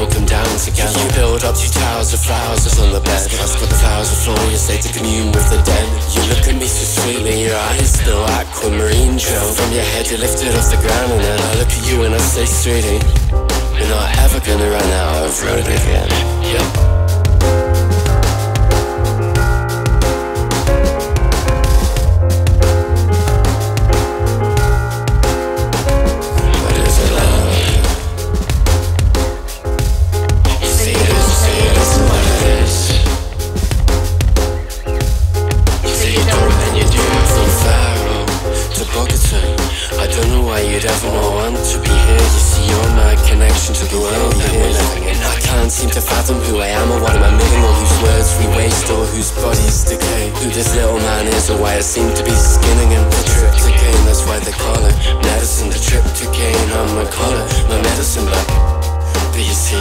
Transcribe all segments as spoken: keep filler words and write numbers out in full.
all come down together. You build up two towers of flowers on the bed. I've got the flowers on the floor, you say to commune with the dead. You look at me so sweetly, your eyes spill aquamarine trail from your head, you lift it off the ground. And then I look at you and I say, sweetie, you're not ever gonna run out of road again. Yeah. You'd ever want to be here. You see, you're my connection to the world that we're living in. I can't seem to fathom who I am or what am I missing, or whose words we waste, or whose bodies decay. Who this little man is, or why I seem to be skinning him. The Triptocaine, that's why they call it medicine. The Triptocaine, I'm gonna call it my medicine, but, but you see,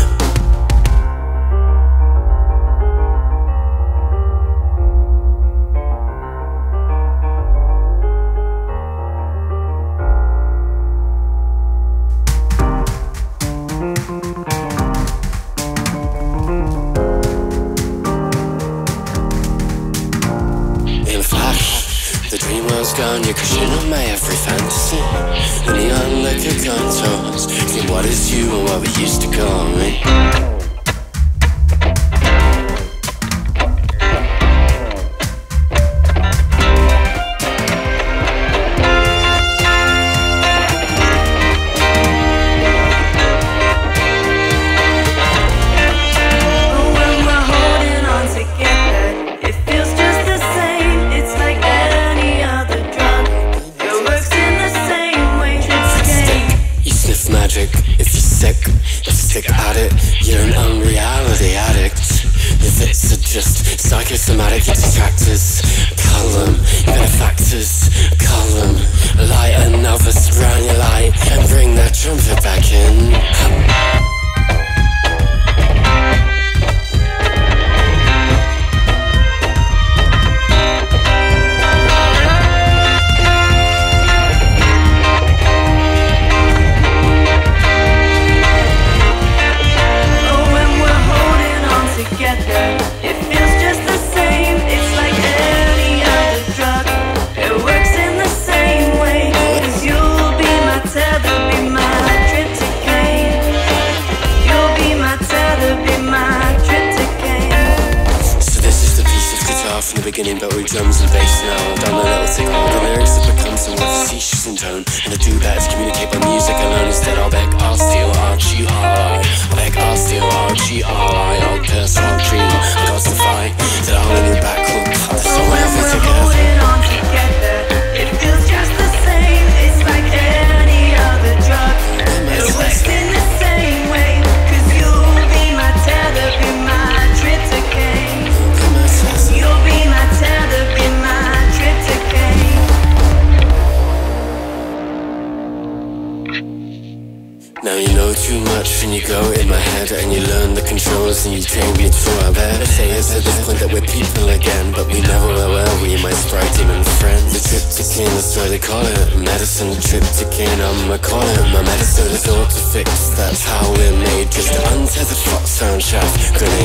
gone, you're cushion on my every fantasy. The neon liquor contours see what is you and what we used to call me. If you're sick, stick at it. You're an unreality addict. If it's just psychosomatic, you distractors, column, benefactors, column. Light another surround your light and bring that trumpet back in. Beginning, but with drums and bass now. I've done a little thing on the lyrics have become somewhat facetious in tone, and I do that to communicate by music alone. Instead I'll beg, I'll steal R G R I. I'll beg, I'll steal R G R I. I'll curse, I'll dream, I'll justify that I'll only back will cut the soul of it together. Holding on together, it feels just the same. It's like any other drug. It works in the same way, cause you'll be my tether, be my Triptocaine. You'll be my tether, be my Triptocaine. Now you know too much and you go in my head and you learn the controls and you take me to our bed. They say it's at this point that we're people again, but we never were, were we, my sprite demon friends. The Triptocaine, that's why they call it medicine. The Triptocaine, I'ma call it my medicine. It's all to fix, that's how we're made. Just an untethered fox sound shaft, grenade